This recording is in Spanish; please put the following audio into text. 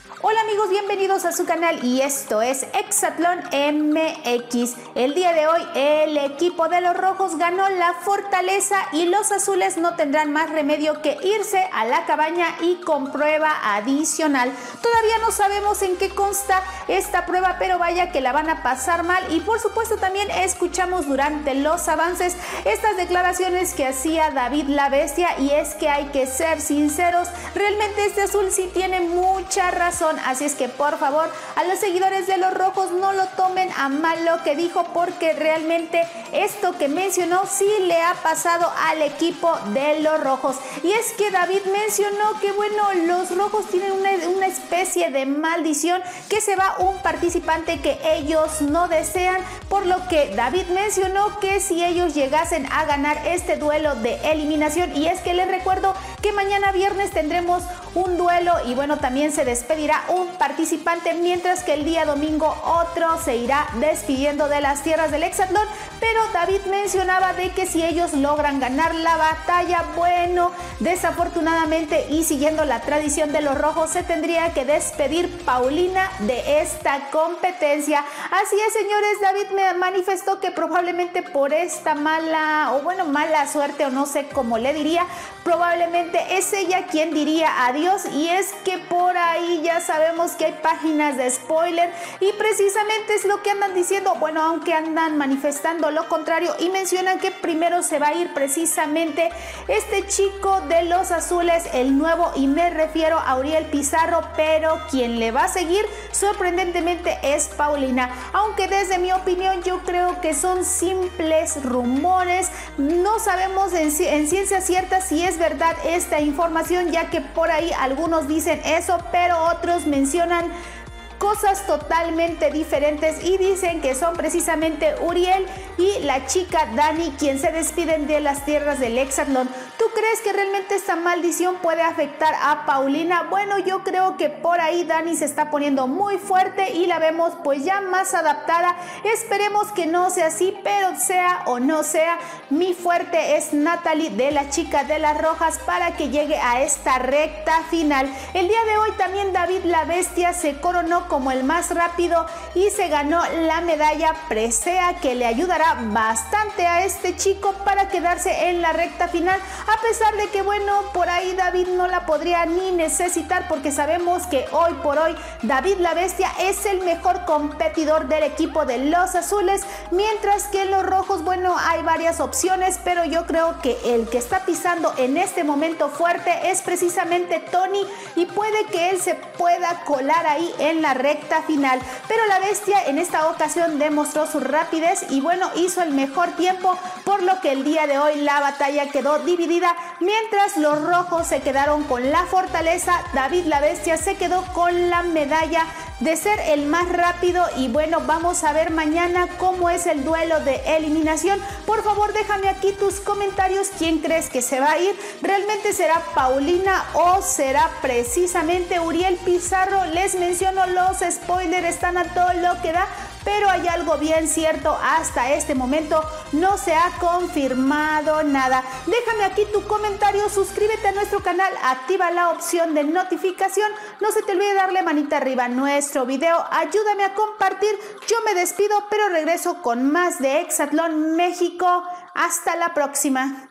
Hola amigos, bienvenidos a su canal y esto es Exatlón MX. El día de hoy el equipo de los rojos ganó la fortaleza y los azules no tendrán más remedio que irse a la cabaña y con prueba adicional. Todavía no sabemos en qué consta esta prueba, pero vaya que la van a pasar mal y por supuesto también escuchamos durante los avances estas declaraciones que hacía David la Bestia, y es que hay que ser sinceros, realmente este azul sí tiene mucha razón. Así es que por favor a los seguidores de los rojos no lo tomen a mal lo que dijo, porque realmente esto que mencionó sí le ha pasado al equipo de los rojos. Y es que David mencionó que bueno, los rojos tienen una especie de maldición, que se va un participante que ellos no desean, por lo que David mencionó que si ellos llegasen a ganar este duelo de eliminación, y es que les recuerdo que mañana viernes tendremos un duelo y bueno, también se despedirá un participante, mientras que el día domingo otro se irá despidiendo de las tierras del Exatlón. Pero David mencionaba de que si ellos logran ganar la batalla, bueno, desafortunadamente y siguiendo la tradición de los rojos, se tendría que despedir Paulina de esta competencia. Así es, señores, David me manifestó que probablemente por esta mala suerte, o no sé cómo le diría, probablemente es ella quien diría adiós. Y es que por ahí ya sabemos que hay páginas de spoiler y precisamente es lo que andan diciendo, bueno, aunque andan manifestando lo contrario, y mencionan que primero se va a ir precisamente este chico de los azules, el nuevo, y me refiero a Uriel Pizarro, pero quien le va a seguir sorprendentemente es Paulina, aunque desde mi opinión yo creo que son simples rumores. No sabemos en ciencia cierta si es verdad esta información, ya que por ahí algunos dicen eso, pero otros mencionan cosas totalmente diferentes y dicen que son precisamente Uriel y la chica Dani quien se despiden de las tierras del Exatlón. ¿Tú crees que realmente esta maldición puede afectar a Paulina? Bueno, yo creo que por ahí Dani se está poniendo muy fuerte y la vemos pues ya más adaptada. Esperemos que no sea así, pero sea o no sea, mi fuerte es Natalie, de la chica de las rojas, para que llegue a esta recta final. El día de hoy también David la Bestia se coronó como el más rápido y se ganó la medalla presea, que le ayudará bastante a este chico para quedarse en la recta final, a pesar de que bueno, por ahí David no la podría ni necesitar, porque sabemos que hoy por hoy David la Bestia es el mejor competidor del equipo de los azules, mientras que en los rojos bueno, hay varias opciones, pero yo creo que el que está pisando en este momento fuerte es precisamente Tony, y puede que él se pueda colar ahí en la recta final. Pero la Bestia en esta ocasión demostró su rapidez y bueno, hizo el mejor tiempo, por lo que el día de hoy la batalla quedó dividida. Mientras los rojos se quedaron con la fortaleza, David la Bestia se quedó con la medalla de ser el más rápido. Y bueno, vamos a ver mañana cómo es el duelo de eliminación. Por favor, déjame aquí tus comentarios. ¿Quién crees que se va a ir? ¿Realmente será Paulina o será precisamente Uriel Pizarro? Les menciono, los spoilers están a todo lo que da, pero hay algo bien cierto, hasta este momento no se ha confirmado nada. Déjame aquí tu comentario, suscríbete a nuestro canal, activa la opción de notificación, no se te olvide darle manita arriba a nuestro video, ayúdame a compartir. Yo me despido, pero regreso con más de Exatlón México. Hasta la próxima.